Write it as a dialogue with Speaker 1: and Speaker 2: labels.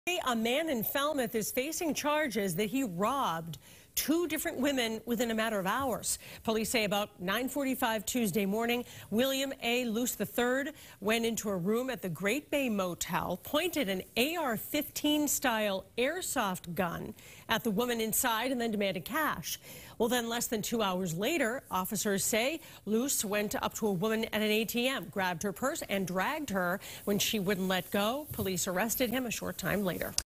Speaker 1: A man in Falmouth is facing charges that he robbed two different women within a matter of hours. Police say about 9:45 Tuesday morning, William A. Luce III went into a room at the Great Bay Motel, pointed an AR-15 style airsoft gun at the woman inside and then demanded cash. Well, then less than 2 hours later, officers say Luce went up to a woman at an ATM, grabbed her purse and dragged her. When she wouldn't let go, police arrested him a short time later.